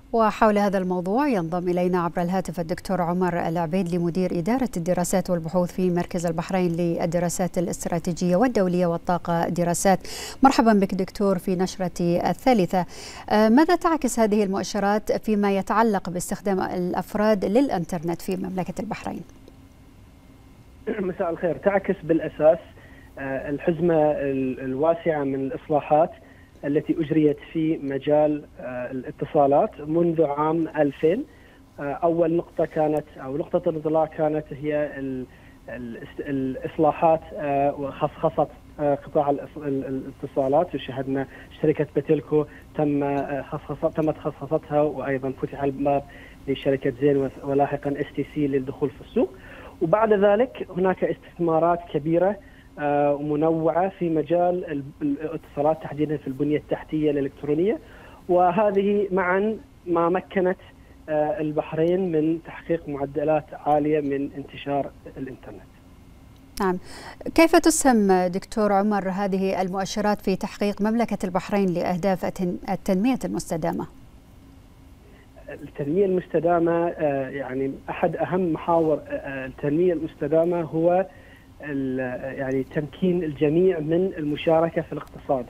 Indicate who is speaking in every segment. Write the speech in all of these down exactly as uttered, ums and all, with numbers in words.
Speaker 1: وحول هذا الموضوع ينضم إلينا عبر الهاتف الدكتور عمر العبيدلي مدير إدارة الدراسات والبحوث في مركز البحرين للدراسات الاستراتيجية والدولية والطاقة دراسات. مرحبا بك دكتور في نشرة الثالثة. ماذا تعكس هذه المؤشرات فيما يتعلق باستخدام الأفراد للإنترنت في مملكة البحرين؟
Speaker 2: مساء الخير. تعكس بالأساس الحزمة الواسعة من الإصلاحات التي أجريت في مجال الاتصالات منذ عام ألفين. أول نقطة كانت أو نقطة الانطلاق كانت هي الإصلاحات وخصخصت قطاع الاتصالات، وشهدنا شركة بتلكو تم تمت خصخصتها، وأيضا فتح الباب لشركة زين ولاحقا اس تي سي للدخول في السوق. وبعد ذلك هناك استثمارات كبيرة ومنوعة في مجال الاتصالات تحديدا في البنية التحتية الإلكترونية، وهذه معا ما مكنت البحرين من تحقيق معدلات عالية من انتشار الإنترنت.
Speaker 1: نعم، كيف تسهم دكتور عمر هذه المؤشرات في تحقيق مملكة البحرين لأهداف التنمية المستدامة؟
Speaker 2: التنمية المستدامة يعني أحد أهم محاور التنمية المستدامة هو يعني تمكين الجميع من المشاركة في الاقتصاد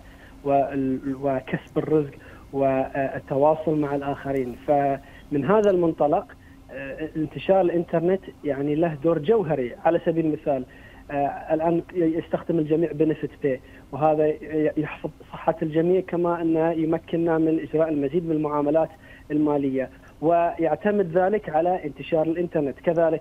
Speaker 2: وكسب الرزق والتواصل مع الآخرين. فمن هذا المنطلق انتشار الإنترنت يعني له دور جوهري. على سبيل المثال الآن يستخدم الجميع بنفت باي، وهذا يحفظ صحة الجميع كما أنه يمكننا من إجراء المزيد من المعاملات المالية، ويعتمد ذلك على انتشار الإنترنت. كذلك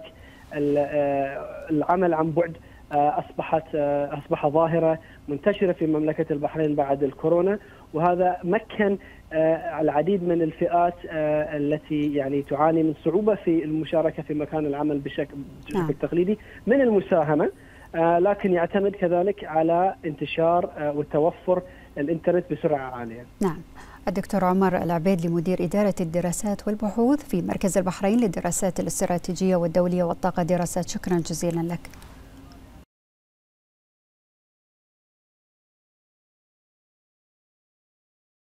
Speaker 2: العمل عن بعد أصبحت أصبح ظاهرة منتشرة في مملكة البحرين بعد الكورونا، وهذا مكن العديد من الفئات التي يعني تعاني من صعوبة في المشاركة في مكان العمل بشكل نعم. تقليدي من المساهمة، لكن يعتمد كذلك على انتشار وتوفر الإنترنت بسرعة عالية.
Speaker 1: نعم. الدكتور عمر العبيدلي مدير إدارة الدراسات والبحوث في مركز البحرين للدراسات الاستراتيجية والدولية والطاقة دراسات، شكرا جزيلا لك.